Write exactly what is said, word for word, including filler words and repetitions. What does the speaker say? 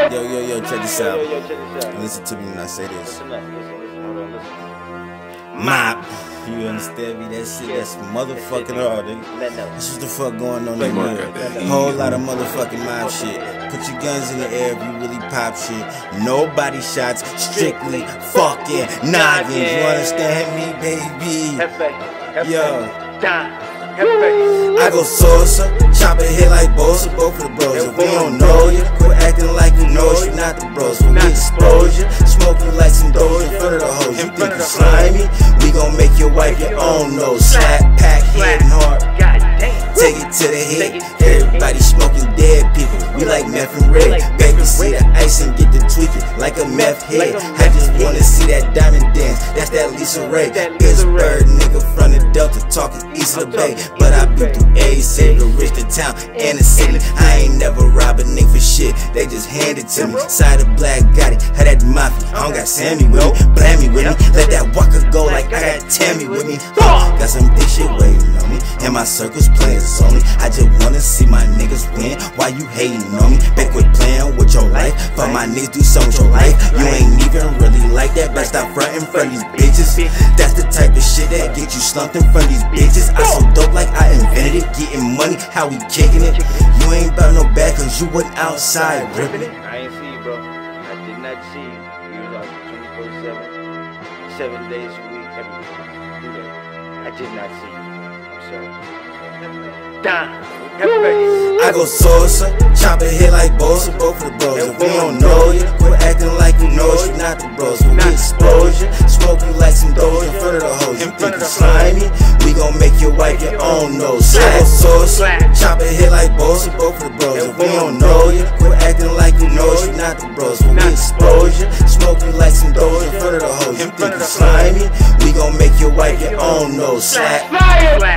Yo, yo, yo, check this out. Listen to me when I say this. Mop. You understand me? That shit, that's motherfucking hard, nigga. That's what the fuck going on in here. Whole lot of motherfucking mob shit. Put your guns in the air if you really pop shit. Nobody shots, strictly fucking noggins. You understand me, baby? Yo. I go Sosa, chop it hit like Bosa, both of the bros. If we don't know you, quit acting like you know you not the bros. When we expose you, smoke you like some doja in front of the hoes. You think you slimy? We gon' make your wife your own nose. Slap, pack, hitting hard. Take it to the head. Everybody smoking dead people. We like meth and red. Baby, see the ice and get the tweaking like a meth head. I just wanna see that diamond dance. That's that Lisa Ray. Pittsburgh nigga from the Delta talking east of the Bay. But I be through a city, the rich, the town, and the city. I ain't never rob a nigga for shit. They just hand it to me. Side of black got it. Had that mafia. I don't got Sammy with me. Blame me with me. Let that walker go like I got Tammy with me. Uh, got some big shit waiting on me. And my circle's players only. I just wanna see my niggas win. Why you hating on me? Back with playing with your life. For my niggas do something with your life. You ain't even really like that. But stop frontin' from these bitches. That's the type of shit that get you slumped in front of these bitches. I so dope like I invented it. Getting money, how we kicking it. You ain't about no bad cause you wasn't outside ripping it. I ain't see you, bro. I did not see you. You was out twenty-four seven, seven days a week, every day. I did not see you. I'm sorry. Down. I go Sosa, chop it hit like Bosa, both of the bros. If we don't know you, quit acting like you know you not the bros. When we expose you, smoke you like some doja in front of the hoes. You think you slimy? We gon' make your wife your own nose. I go Sosa, chop it hit like Bosa, both of the bros. If we don't know you, quit acting like you know you not the bros. When we expose you, smoke you like some doja in front of the hoes. You think you slimy? We gon' make your wife your own nose. Slap.